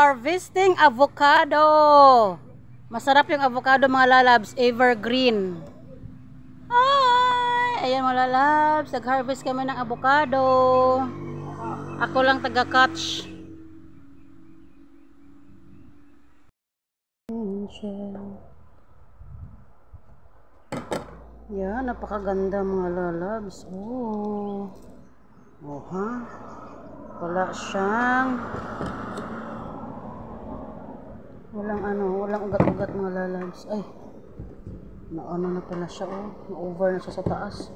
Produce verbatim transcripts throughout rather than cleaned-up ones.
harvesting avocado. Masarap yung avocado mga lalabs, evergreen. Ay, ayan mga lalabs, nag-harvest kami ng avocado. Ako lang taga-catch. Yan, napakaganda mga lalabs. Oh. Oh ha. Wala siyang walang ano, walang ugat-ugat mga lalabs. Ay. Naano na pala siya oh. Na-over na siya sa taas.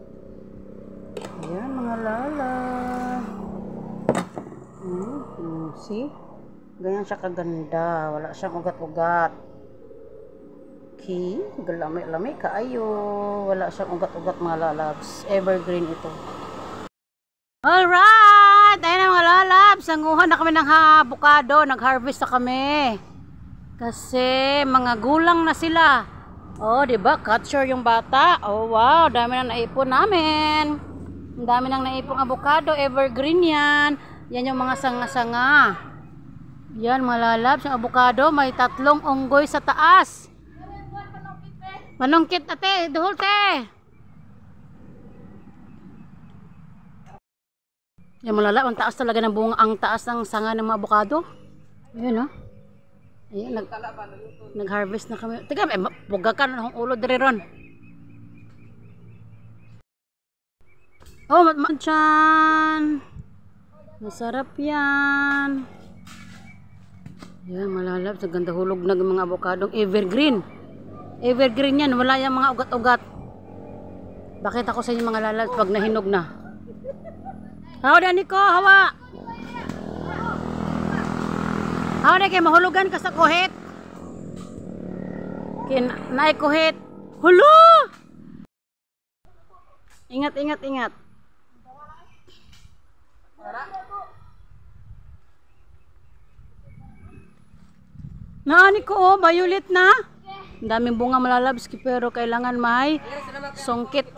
Ayan mga lalabs. Hmm, hmm, see? Ganyan siya kaganda. Wala siyang ugat-ugat. Okay. Galami-lami kaayo. Wala siyang ugat-ugat mga lalabs. Evergreen ito. Alright! Ayun na mga lalabs. Nanguhan na kami ng avocado. Nag-harvest na kami. Kasi mga gulang na sila. Oh, diba? Catcher yung bata. Oh, wow. Dami na naipon namin. Ang dami nang naipong avocado. Evergreen yan. Yan yung mga sanga-sanga. Yan mga lalabs. Yung avocado may tatlong unggoy sa taas. Manungkit ate. Duhol te. Yan mga lalabs. Ang taas talaga ng bunga. Ang taas ng sanga ng mga avocado. Ayan oh. Ayan, nag, nag-harvest na kami. Tiga, eh, bugakan na akong ulo diri ron. Oh, matmanchan. Masarap yan. Yan, malalabs. Ang ganda hulog na ng mga avocadong evergreen. Evergreen yan. Wala yung mga ugat-ugat. Bakit ako sa inyo mga lalabs pag nahinog na? Hawa na, Nico. Hawa. Hawa na kayo. Mahulugan ka sa kuhit. Kin naay kuhit. Hulo! Ingat, ingat, ingat. Naani ko oh, violet na. Ang daming bunga malalabs pero kailangan may songkit.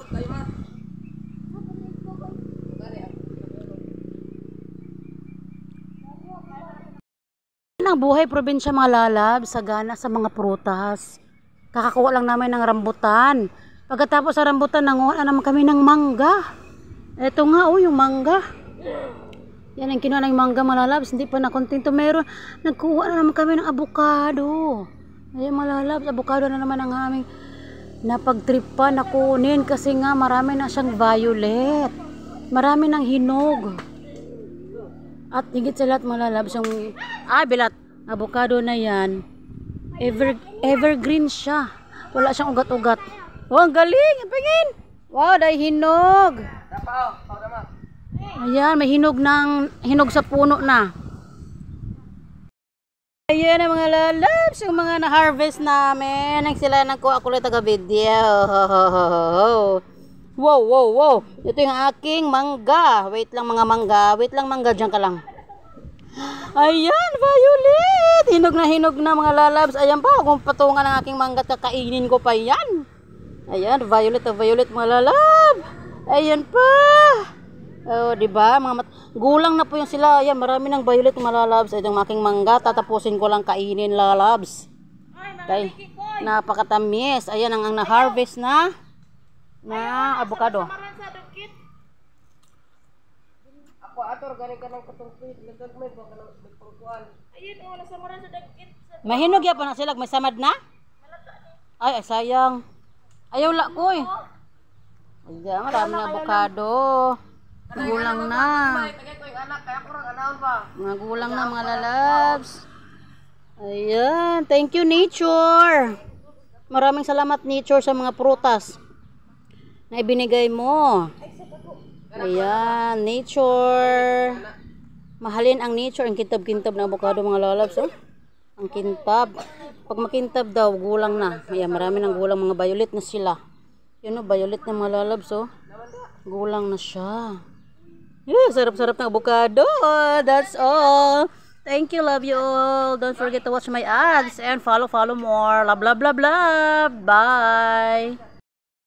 Ang buhay probinsya mga lalabs, sagana sa mga prutas. Kakakuha lang namin ng rambutan. Pagkatapos sa rambutan, nanguha na naman kami ng mangga. Ito nga oh, yung mangga. Yan ang kinuha ng mangga mga lalabs. Hindi pa nakontento. Meron, nagkuha na naman kami ng avocado. Ayan mga lalabs, avocado na naman ang aming napagtripan na kunin. Kasi nga marami na siyang violet. Marami ng hinog. At higit sa lahat mga lalabs, yung ah, bilat, avocado na yan. Ever, evergreen siya. Wala siyang ugat-ugat. Oh, ang galing! Ang pingin! Wow, dahil hinog! Ayan, may hinog ng hinog sa puno na. Ayan ang mga lalabs, yung mga na-harvest namin. Ang sila nagkuha ako ulit taga-video. Wow, wow, wow. Ito yung aking mangga. Wait lang mga mangga. Wait lang mangga, dyan ka lang. Ayan, violet! Hinog na hinog na mga lalabs. Ayan pa, kung patungan ng aking mangga, kakainin ko pa yan. Ayan, violet na violet mga lalab. Ayan pa. Oh, di ba? Mga mat gulang na po yung sila. Ayan, marami ng violet mga lalabs. Ito yung aking mangga. Tatapusin ko lang kainin lalabs. Kay, napakatamis. Ayan ang, ang na-harvest na na avocado. Ako ator gani ka ng katungkit, nagagmay ba ka ng pagkuan. Ayun oh, nasamaran sa dagkit. Mahinog ya pa na sila, may samad na? Ay, ay sayang. Ayaw la ko eh. Ayan, marami ng avocado. Gulang na. Mga gulang na mga lalabs. Ayan, thank you nature. Maraming salamat nature sa mga prutas na ibinigay mo. Ayan, nature. Mahalin ang nature. Ang kintab-kintab na avocado mga lalabs. Oh. Ang kintab. Pag makintab daw, gulang na. Ayan, marami ng gulang. Mga violet na sila. Yun o, violet na mga lalabs. Oh. Gulang na siya. Yeah, sarap-sarap ng avocado. Oh, that's all. Thank you, love you all. Don't forget to watch my ads and follow, follow more. Love, love, love, love. Bye.